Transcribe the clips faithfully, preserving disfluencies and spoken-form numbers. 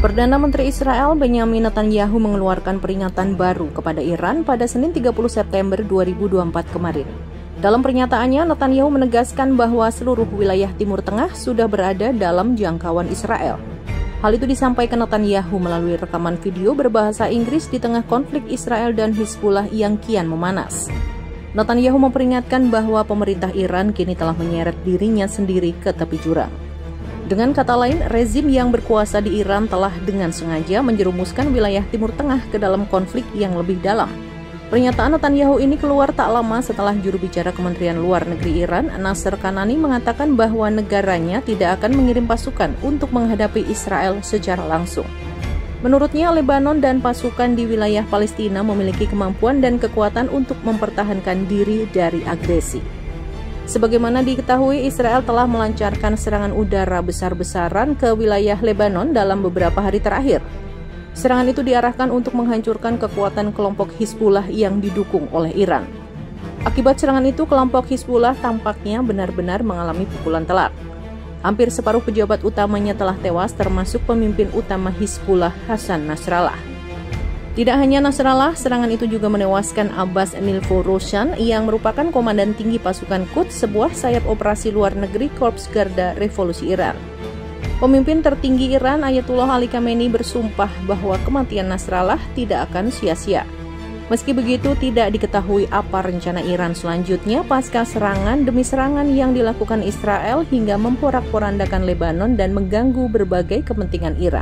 Perdana Menteri Israel Benyamin Netanyahu mengeluarkan peringatan baru kepada Iran pada Senin tiga puluh September dua ribu dua puluh empat kemarin. Dalam pernyataannya, Netanyahu menegaskan bahwa seluruh wilayah Timur Tengah sudah berada dalam jangkauan Israel. Hal itu disampaikan Netanyahu melalui rekaman video berbahasa Inggris di tengah konflik Israel dan Hizbullah yang kian memanas. Netanyahu memperingatkan bahwa pemerintah Iran kini telah menyeret dirinya sendiri ke tepi jurang. Dengan kata lain, rezim yang berkuasa di Iran telah dengan sengaja menjerumuskan wilayah Timur Tengah ke dalam konflik yang lebih dalam. Pernyataan Netanyahu ini keluar tak lama setelah juru bicara Kementerian Luar Negeri Iran, Nasser Kanani, mengatakan bahwa negaranya tidak akan mengirim pasukan untuk menghadapi Israel secara langsung. Menurutnya, Lebanon dan pasukan di wilayah Palestina memiliki kemampuan dan kekuatan untuk mempertahankan diri dari agresi. Sebagaimana diketahui, Israel telah melancarkan serangan udara besar-besaran ke wilayah Lebanon dalam beberapa hari terakhir. Serangan itu diarahkan untuk menghancurkan kekuatan kelompok Hizbullah yang didukung oleh Iran. Akibat serangan itu, kelompok Hizbullah tampaknya benar-benar mengalami pukulan telak. Hampir separuh pejabat utamanya telah tewas, termasuk pemimpin utama Hizbullah Hasan Nasrallah. Tidak hanya Nasrallah, serangan itu juga menewaskan Abbas Nilforoshan yang merupakan komandan tinggi pasukan Quds, sebuah sayap operasi luar negeri Korps Garda Revolusi Iran. Pemimpin tertinggi Iran, Ayatullah Ali Khamenei, bersumpah bahwa kematian Nasrallah tidak akan sia-sia. Meski begitu, tidak diketahui apa rencana Iran selanjutnya pasca serangan demi serangan yang dilakukan Israel hingga memporak-porandakan Lebanon dan mengganggu berbagai kepentingan Iran.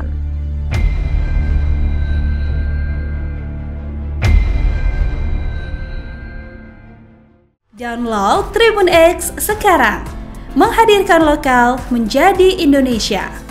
Download Tribun X sekarang, menghadirkan lokal menjadi Indonesia.